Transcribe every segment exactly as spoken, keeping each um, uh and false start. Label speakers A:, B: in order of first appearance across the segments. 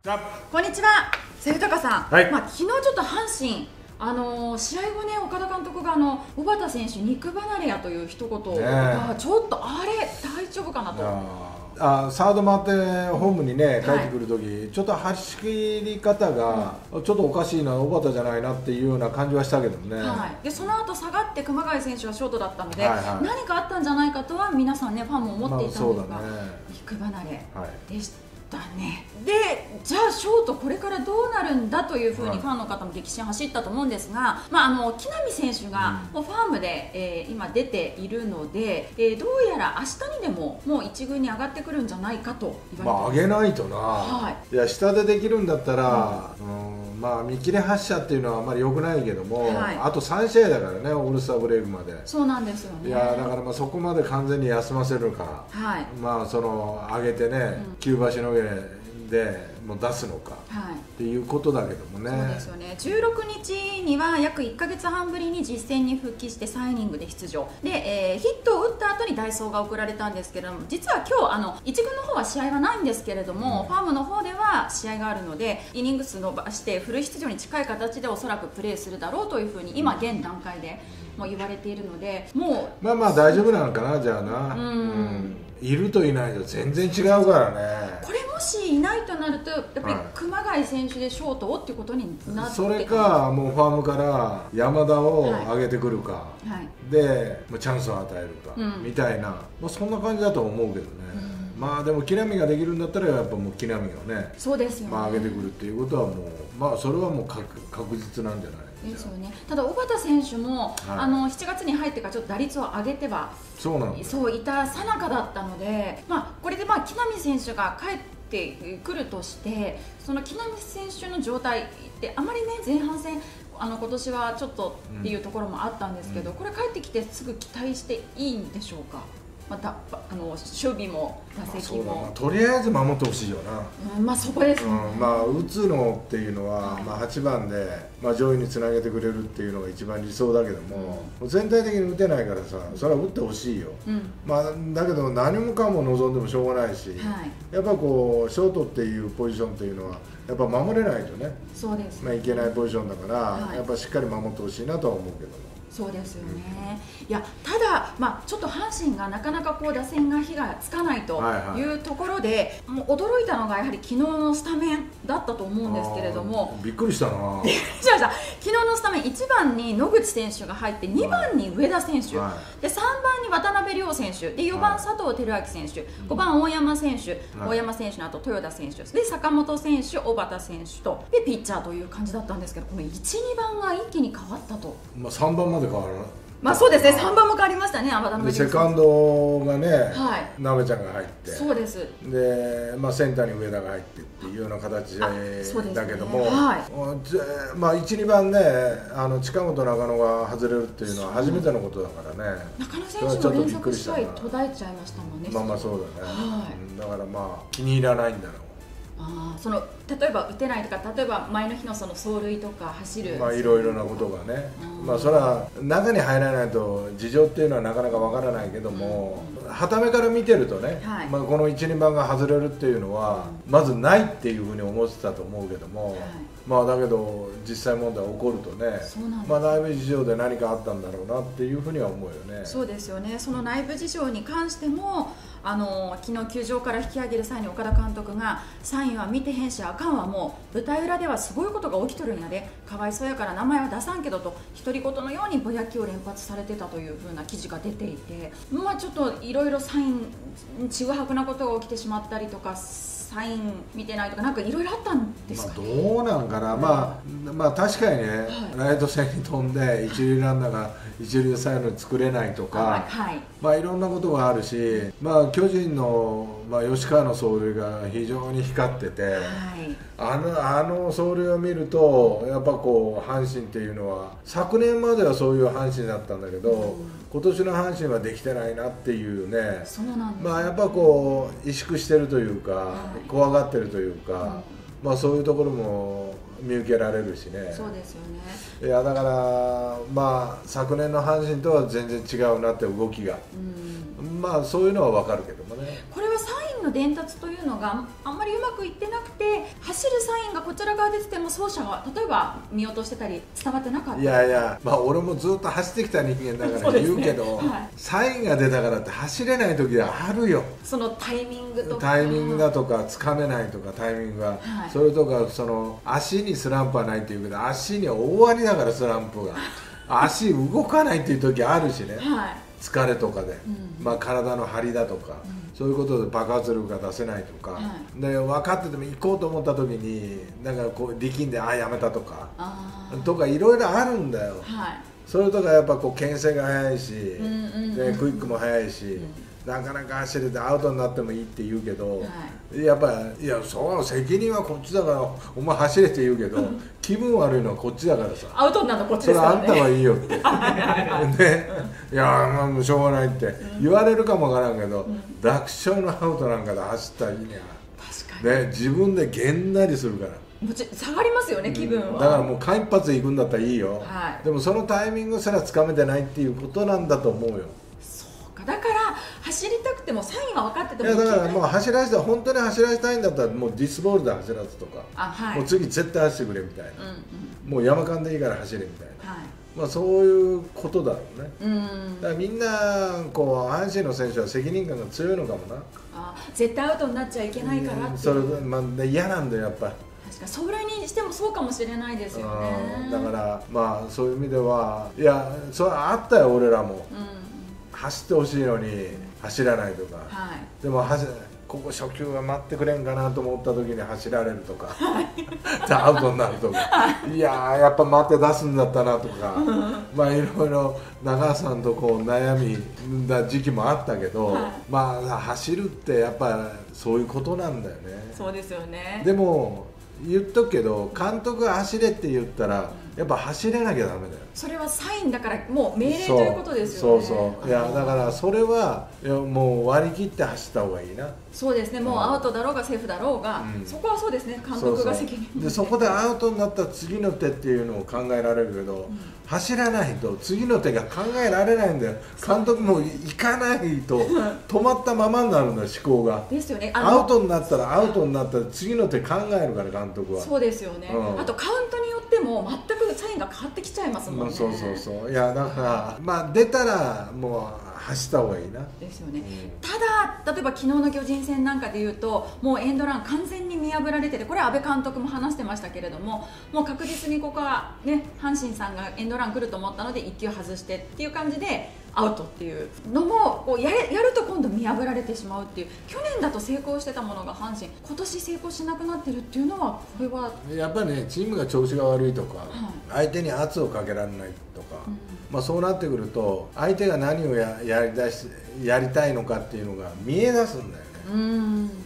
A: こんにちは、瀬豊さん。
B: はい、
A: まあ、昨日ちょっと阪神、あのー、試合後ね、岡田監督があの小畑選手、肉離れやという一言が、ちょっとあれ、大丈夫かなと。
B: あサード回ってホームにね帰ってくるとき、はい、ちょっと走り方がちょっとおかしいな、小畑じゃないなっていうような感じはしたけどね、
A: はい、でその後下がって熊谷選手はショートだったので、はいはい、何かあったんじゃないかとは皆さんね、ファンも思っていたんですが、まあね、肉離れでした。だね、でじゃあショートこれからどうなるんだというふうにファンの方も激震走ったと思うんですが、まあ、あの木浪選手がもうファームで、えー、今出ているので、えー、どうやら明日にでももう一軍に上がってくるんじゃないかと言われてます。
B: まあ上げないとな、はい、いや下でできるんだったら、うんうん、まあ見切れ発射っていうのはあんまり良くないけども、はい、あとさん試合だからね、オールスターブレイクまで。
A: そうなんですよね。
B: いやだからまあそこまで完全に休ませるか、はい、まあその上げてね、うん、急場しのげでもう出すのか、はい、っていうことだけどもね。
A: そうですよね。じゅうろくにちには約いっかげつはんぶりに実戦に復帰してさんイニングで出場で、えー、ヒットを打った後に代走が送られたんですけれども、実は今日あのいち軍の方は試合はないんですけれども、うん、ファームの方では試合があるのでイニング数伸ばしてフル出場に近い形でおそらくプレーするだろうというふうに今現段階でも言われているので、も
B: うまあまあ大丈夫なのかな、じゃあな。うん、うんいるといないと全然違うからね。
A: これもしいないとなるとやっぱり熊谷選手でショートをっていうことになって、
B: それかもうファームから山田を上げてくるか、はいはい、でチャンスを与えるか、うん、みたいな、まあ、そんな感じだと思うけどね、うん、まあでも木浪ができるんだったらやっぱもう木浪をね、
A: そうですよね、
B: まあ、上げてくるっていうことはもうまあそれはもう 確, 確実なんじゃない
A: ですよね。ただ小畑選手も、はい、あのしちがつに入ってからちょっと打率を上げては
B: そうなん
A: そういたさなかだったので、まあ、これでまあ木浪選手が帰ってくるとしてその木浪選手の状態ってあまりね前半戦あの今年はちょっとっていうところもあったんですけど、うん、これ帰ってきてすぐ期待していいんでしょうか。またあの守備も打席も、まあ
B: まあ、とりあえず守ってほしいよな、
A: うん、まあそこですね、
B: うん、まあ打つのっていうのは、はい、まあはちばんで、まあ、上位につなげてくれるっていうのが一番理想だけども、うん、全体的に打てないからさ、それは打ってほしいよ、うん、まあだけど何もかも望んでもしょうがないし、はい、やっぱこうショートっていうポジションっていうのはやっぱ守れないとね、
A: そうです、ね、
B: まあ、いけないポジションだから、はい、やっぱしっかり守ってほしいなとは思うけども。
A: そうですよね、うん、いやただ、まあ、ちょっと阪神がなかなかこう打線が火がつかないというところで、はいはい、もう驚いたのがやはり昨日のスタメンだったと思うんですけれども、
B: びっくりしたな
A: びっくりしました。昨日のスタメンいちばんに野口選手が入ってにばんに上田選手、はい、でさんばんに渡辺亮選手でよばん佐藤輝明選手、ごばん大山選手、はい、大山選手の後豊田選手で坂本選手、小畑選手とでピッチャーという感じだったんですけど、このいち、にばんが一気に変わったと。
B: まあさんばんまで変わるな。
A: まあそうですね、さんばんも変わりましたね、渡辺
B: セカンドがね、はい、なべちゃんが入って、
A: そうです
B: で、まあ、センターに上田が入ってっていうような形だけども、ね、はい、まあ、いち、にばんね、あの近本、中野が外れるっていうのは初めてのことだからね、
A: 中野選手も連続試合途絶えちゃいましたもんね。
B: まあまあそうだね、はい、だからまあ気に入らないんだろう。
A: あその例えば打てないとか、例えば前の日のその走塁とか走る、
B: まあいろいろなことがね、まあそれは中に入らないと事情っていうのはなかなかわからないけども、はためから見てるとね、はい、まあこのいち、にばんが外れるっていうのはまずないっていうふうに思ってたと思うけども、はい、まあだけど実際問題起こるとね、まあ内部事情で何かあったんだろうなっていうふうには思うよね。
A: そうですよね。その内部事情に関してもあの昨日球場から引き上げる際に岡田監督がサインは見てへんしあかんわ、もう舞台裏ではすごいことが起きとるんやで、かわいそうやから名前は出さんけどと独り言のようにぼやきを連発されてたというふうな記事が出ていて、まあちょっといろいろサインちぐはぐなことが起きてしまったりとか、サイン見てないとかなんかいろいろあったんですかね。
B: まあどうなんかな、うん、まあまあ確かにね、はい、ライト線に飛んで一塁ランナーが一塁サイドに作れないとか、はい、まあいろんなことがあるし、まあ巨人の、まあ、吉川の走塁が非常に光ってて、はい、あのあの走塁を見るとやっぱこう阪神っていうのは昨年まではそういう阪神だったんだけど、うん、今年の阪神はできてないなっていうね、
A: そうなんですね、
B: まあやっぱこう萎縮してるというか、はい、怖がってるというか、うん、まあそういうところも見受けられるしね。
A: そうですよね。
B: いやだからまあ昨年の阪神とは全然違うなって動きが、うん、まあそういうのは分かるけどもね。
A: これはサインのの伝達というのがあんまりうまくいってなくて、走るサインがこちら側で出てても走者が例えば見落としてたり伝わってなかった。
B: いやいや、まあ俺もずっと走ってきた人間だから言うけど、ね、はい、サインが出たからって走れない時はあるよ。
A: そのタイミングとか
B: タイミングだとかつかめないとかタイミングが、はい、それとかその足にスランプはないっていうけど、足には大ありだからスランプが足動かないっていう時あるしね、はい、疲れとかで、うん、まあ体の張りだとか、うん、そういうことで爆発力が出せないとか、はい、で分かってても行こうと思った時になんかこう力んでああやめたとかとかいろいろあるんだよ、はい、それとかやっぱこう牽制が速いし、うんうん、でクイックも速いし、うん、なかなか走れてアウトになってもいいって言うけど、はい、やっぱいやそう責任はこっちだからお前走れって言うけど気分悪いのはこっちだからさ、
A: アウトになるのこっちですからね、
B: それあんたはいいよってで、いやまあもうしょうがないって言われるかもわからんけど、うん、楽勝のアウトなんかで走った日には確かに、ね、自分でげんなりするから。
A: もち下がりますよね、気分は、うん、
B: だからもう間一髪行くんだったらいいよ、はい、でもそのタイミングすらつかめてないっていうことなんだと思うよ。
A: そうか、だから走りたくてもサインは分かっててもい
B: やだからもう走らせて本当に走らせたいんだったらもうディスボールで走らすとか、あ、はい、もう次絶対走ってくれみたいな、うんうん、もう山間でいいから走れみたいな、はい、まあそういうことだろうね。うん、だからみんなこう阪神の選手は責任感が強いのかもな。
A: あ、絶対アウトになっちゃいけないからっていう、
B: それ、まあ、嫌なんだよやっぱり。
A: それにしてもそうかもしれないですよね。
B: だからまあそういう意味ではいやそれはあったよ俺らも、うん、走ってほしいのに走らないとか、はい、でも走ここ初球が待ってくれんかなと思った時に走られるとか、はい、アウトになるとか、はい、いやーやっぱ待って出すんだったなとかまあいろいろ長橋さんとこう悩みだ時期もあったけど、はい、まあ走るってやっぱそういうことなんだよね。
A: そうですよね。
B: でも言っとくけど監督が走れって言ったらやっぱ走れなきゃダメだよ。
A: それはサインだからもう命令ということですよね。
B: そうそうそう、いやだからそれはいやもう割り切って走った方がいいな。
A: そうですね、もうアウトだろうがセーフだろうが、うん、そこはそうですね、監督が責任を持って。
B: でそこでアウトになった次の手っていうのを考えられるけど、うん、走らないと次の手が考えられないんだよ。監督も行かないと止まったままになるんだよ思考が。
A: ですよね。
B: アウトになったらアウトになったら次の手考えるから監督は。
A: そうですよね、うん、あとカウントによっても全くサインが変わってきちゃいますもんね。
B: そうそうそう、いやだからまあ出たらもう走った方がいいな。
A: ですよね、うん、ただ例えば昨日の巨人戦なんかでいうともうエンドラン完全に見破られてて、これは阿部監督も話してましたけれども、もう確実にここはね阪神さんがエンドラン来ると思ったのでいっ球外してっていう感じでアウトっていうのもこう や, やると今度見破られてしまうっていう、去年だと成功してたものが阪神今年成功しなくなってるっていうのは、これは
B: やっぱりねチームが調子が悪いとか、はい、相手に圧をかけられないとか、うん、まあそうなってくると相手が何を や, や, りだしやりたいのかっていうのが見え出すんだよね。うん、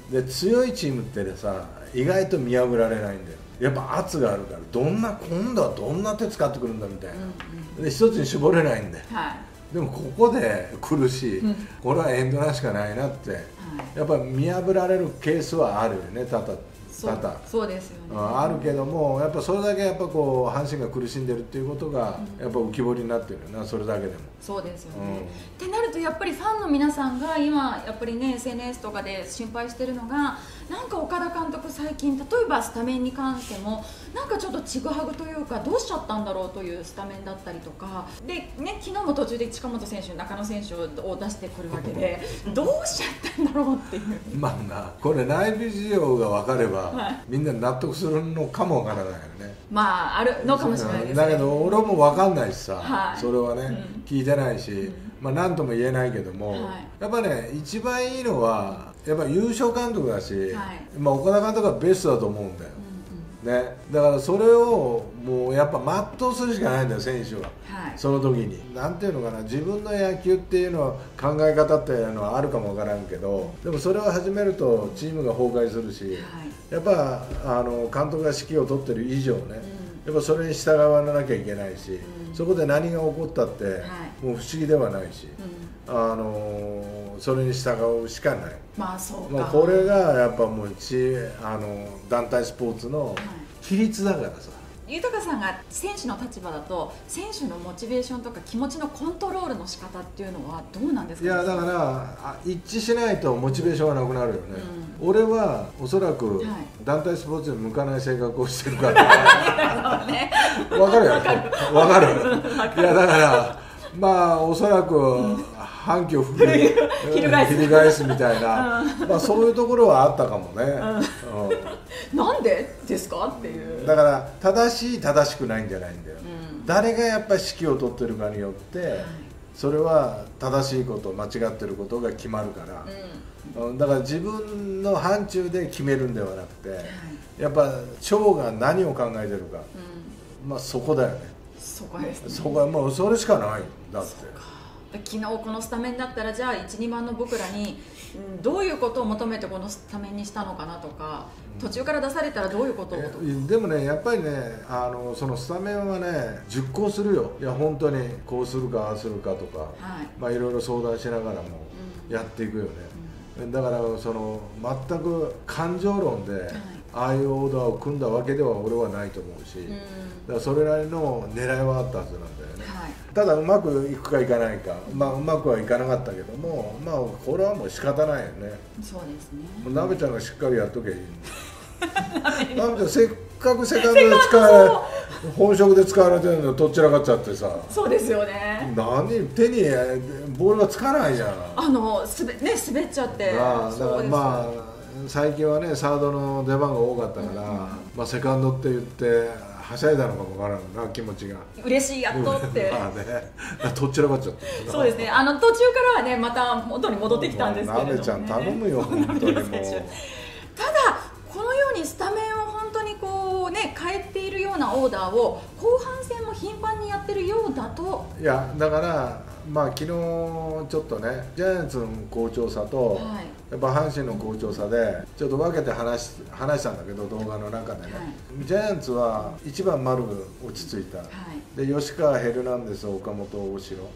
B: で強いチームってさ意外と見破られないんだよ。やっぱ圧があるからどんな今度はどんな手使ってくるんだみたいな、うんうん、で一つに絞れないんだよ、はい、でもここで来るし、うん、これはエンドランしかないなって、はい、やっぱ見破られるケースはあるよね、多々多々
A: そうですよね、
B: あるけどもやっぱそれだけやっぱこう阪神が苦しんでるっていうことがやっぱ浮き彫りになってるよな、それだけでも。
A: そうですよね、うん、ってなるとやっぱりファンの皆さんが今やっぱりね エスエヌエス とかで心配してるのが、なんか岡田監督最近例えばスタメンに関してもなんかちょっとちぐはぐというか、どうしちゃったんだろうというスタメンだったりとかで、ね、昨日も途中で近本選手中野選手を出してくるわけでどうしちゃったんだろうっていう
B: まあな、これ内部事情が分かれば、はい、みんな納得するのかも分からないよね。
A: まああるのかもしれないですね。
B: だけど俺も分かんないしさ、はい、それはね、うん、聞いてないし、うん、まあ何とも言えないけども、はい、やっぱね一番いいのはやっぱ優勝監督だし、はい、まあ岡田監督がベストだと思うんだよ、うんうん、ね、だからそれをもうやっぱ全うするしかないんだよ選手は、はい、その時になんていうのかな、自分の野球っていうのは考え方っていうのはあるかもわからんけど、でもそれを始めるとチームが崩壊するし、はい、やっぱあの監督が指揮を取ってる以上ね、うん、やっぱそれに従わなきゃいけないし、うん、そこで何が起こったって、はい、もう不思議ではないし、うん、あのそれに従うしかない。
A: まあそうか、
B: もうこれがやっぱもうちあの団体スポーツの規律だからさ、
A: 豊さんが選手の立場だと選手のモチベーションとか気持ちのコントロールの仕方っていうのはどうなんですか？
B: いやだから一致しないとモチベーションがなくなるよね、うん、俺はおそらく団体スポーツに向かない性格をしてるから、ね、分かるよ分かるいやだからまあおそらく反旗を翻すみたいな、うん、まあそういうところはあったかもね、うん
A: うん、なんでですかっていう。
B: だから正しい正しくないんじゃないんだよ、うん、誰がやっぱり指揮を取ってるかによって、はい、それは正しいこと間違ってることが決まるから、うん、だから自分の範疇で決めるんではなくて、はい、やっぱ長が何を考えてるか、うん、まあそこだよね。
A: そこですね。
B: そこはもうそれしかないだって。
A: 昨日このスタメンだったらじゃあいち、にばんの僕らにどういうことを求めてこのスタメンにしたのかなとか、途中から出されたらどういうことをとか。
B: でもねやっぱりねあのそのスタメンはね熟考するよ。いや本当にこうするかああするかとか、はい、まあいろいろ相談しながらもやっていくよね、うん、だからその全く感情論で、はい、ああいうオーダーを組んだわけでは俺はないと思うし、うん、だからそれなりの狙いはあったはずなんだよね、はい、ただうまくいくかいかないか、まあうまくはいかなかったけども、まあこれはもう仕方ないよね。
A: そうですね。
B: もうなべちゃんがしっかりやっとけばいいなべちゃんせっかくセカンドで使われ本職で使われてるのとっちらかっちゃってさ。
A: そうですよね。
B: 何手にボールがつかないじゃん。
A: あのすべね滑っちゃって。
B: あだからまあ最近はねサードの出番が多かったから、うん、まあセカンドって言ってはしゃいだのかもわからんな気持ちが。
A: 嬉しいやっとって。
B: まあねとっちらかっちゃって。
A: そうですね。あの途中からはねまた元に戻ってきたんですけれども、ね。
B: なべちゃん頼むよ本当にもう。
A: ただこのようにスタメンを本当にこうね変えているようなオーダーを後半戦も頻繁にやってるようだと。
B: いやだからまあ昨日ちょっとねジャイアンツの好調さと、はい、やっぱ阪神の好調さでちょっと分けて話し話したんだけど動画の中でね、はい、ジャイアンツはいちばん丸が落ち着いた、はい、で吉川、ヘルナンデス、岡本、大城、はい、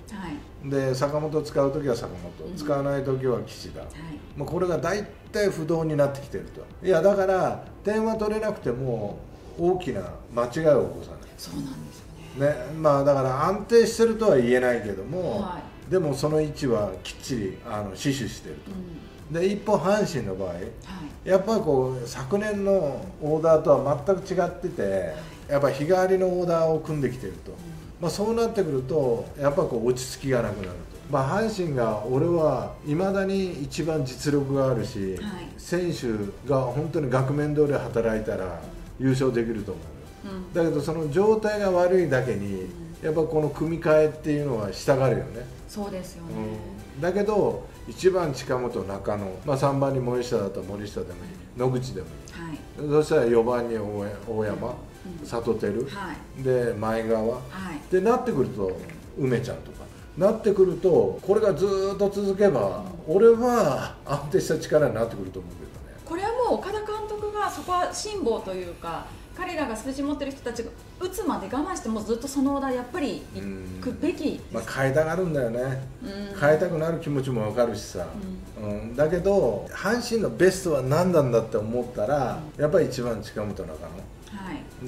B: で坂本使う時は坂本、うん、使わない時は岸田、はい、もうこれが大体不動になってきてると。いやだから点は取れなくても大きな間違いを起こさない。
A: そうなんですよ
B: ね、まあだから安定してるとは言えないけども、はい、でもその位置はきっちりあの死守してると、うん、で一方阪神の場合、はい、やっぱりこう昨年のオーダーとは全く違ってて、はい、やっぱ日替わりのオーダーを組んできてると、うん、まあそうなってくるとやっぱこう落ち着きがなくなると、まあ、阪神が俺はいまだに一番実力があるし、はい、選手が本当に額面通り働いたら優勝できると思う。だけどその状態が悪いだけにやっぱこの組み替えっていうのはしたがるよね。
A: そうですよね、
B: うん、だけどいちばん近本、中野、まあ、さんばんに森下だったら森下でもいい、野口でもいい、はい、そしたらよばんに大山、うん、里輝、はい、で前川、はい、でなってくると梅ちゃんとかなってくるとこれがずっと続けば、うん、俺は安定した力になってくると思うけどね。
A: これはもう岡田監督がそこは辛抱というか彼らが数字持ってる人たちが打つまで我慢してもずっとそのオーダーやっぱりいくべき、
B: まあ、変えたがるんだよね。変えたくなる気持ちも分かるしさ、うん、うん、だけど阪神のベストは何なんだって思ったら、うん、やっぱりいちばん近本、中野、はい、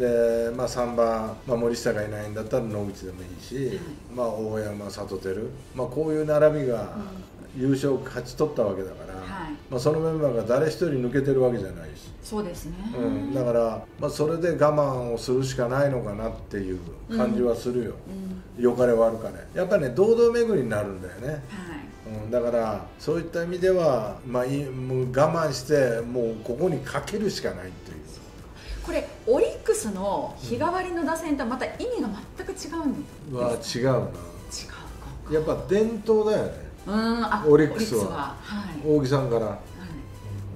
B: で、まあ、さんばん、まあ、森下がいないんだったら野口でもいいし、はい、まあ、大山、里輝、まあ、こういう並びが優勝を勝ち取ったわけだから、はい、まあ、そのメンバーが誰一人抜けてるわけじゃないし。
A: そうですね、
B: うん、だから、まあ、それで我慢をするしかないのかなっていう感じはするよ、うん、良かれ悪かれやっぱりね堂々巡りになるんだよね、はい、うん、だからそういった意味では、まあ、もう我慢してもうここにかけるしかないという。
A: これオリックスの日替わりの打線とはまた意味が全く違うん
B: は違うな。違うか。やっぱ伝統だよね、
A: うん、あ
B: オリックスは、
A: はい、
B: 大木さんから、はい、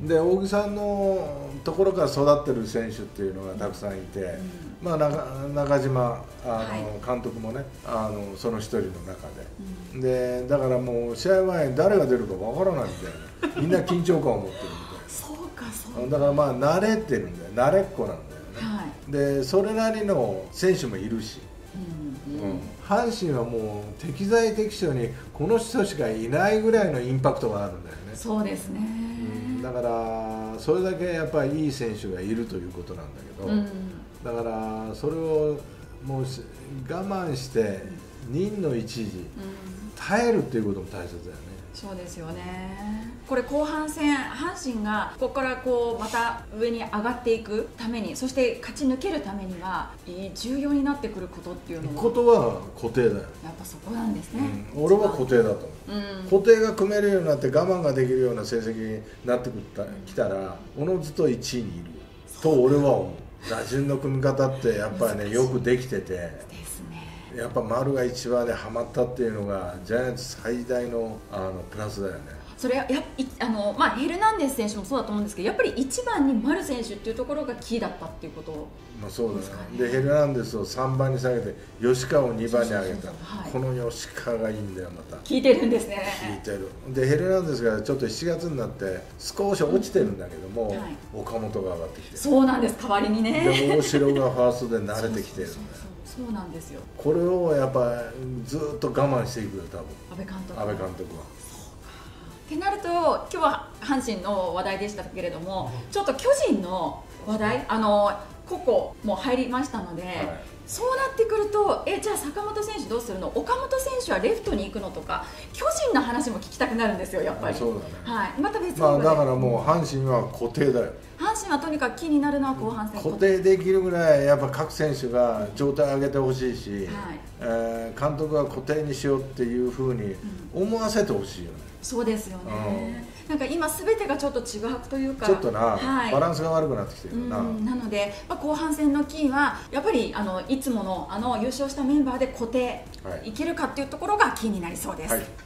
B: で大木さんのところから育ってる選手っていうのがたくさんいて、うん、まあ、中, 中島あの、はい、監督もねあのその一人の中で、うん、でだからもう試合前に誰が出るかわからないみたいなみんな緊張感を持ってるみたいな
A: そうかそうか。
B: だからまあ慣れてるんだよ、慣れっこなんだよね、はい、でそれなりの選手もいるし、うんうんうん、阪神はもう適材適所にこの人しかいないぐらいのインパクトがあるんだよね。
A: そうですね、
B: うん、だからそれだけやっぱりいい選手がいるということなんだけど、うん、 だからそれをもう我慢して忍の一時、耐えるっていうことも大切だよね。
A: そうですよね。これ後半戦、阪神がここからこうまた上に上がっていくために、そして勝ち抜けるためには重要になってくることっていうのは、
B: ことは固定だよ。
A: やっぱそこなんですね。
B: うん、俺は固定だと思う、うん、固定が組めるようになって我慢ができるような成績になってきたらおのずといちいにいると俺は思う。打順の組み方ってやっぱりねよくできてて、ですね、やっぱ丸が一番でハマったっていうのがジャイアンツ最大のあのプラスだよね。
A: それやあの、まあ、ヘルナンデス選手もそうだと思うんですけど、やっぱりいちばんに丸選手っていうところがキーだったっていうこと、
B: まあ、そうですね。でヘルナンデスをさんばんに下げて吉川をにばんに上げた。この吉川がいいんだよ。また
A: 効いてるんですね。
B: 効いてる。でヘルナンデスがちょっとしちがつになって少し落ちてるんだけども、うん、はい、岡本が上がってきてる。
A: そうなんです。代わりにね。
B: で大城がファーストで慣れてきてるんだよ。
A: そうなんですよ。
B: これをやっぱずっと我慢していくよ、多分
A: 安倍監督
B: 安倍監督は。
A: ってなると今日は阪神の話題でしたけれども、ちょっと巨人の話題、あの個々も入りましたので、はい、そうなってくると、えじゃあ坂本選手どうするの、岡本選手はレフトに行くのとか、巨人の話も聞きたくなるんですよ、やっぱり。
B: そうだね、
A: はい、また別に、
B: まあ、だからもう阪神は固定だよ。
A: 阪神はとにかく気になるのは後半戦、
B: 固定できるぐらいやっぱ各選手が状態上げてほしいし、はい、えー、監督は固定にしようっていうふうに思わせてほしいよね、うん、
A: そうですよね、うん、なんか今すべてがちょっとちぐはぐというか、
B: ちょっとな、はい、バランスが悪くなってきてるな、
A: うん、なので、まあ、後半戦のキーはやっぱりあのいつものあの優勝したメンバーで固定、はい、いけるかっていうところがキーになりそうです。はい。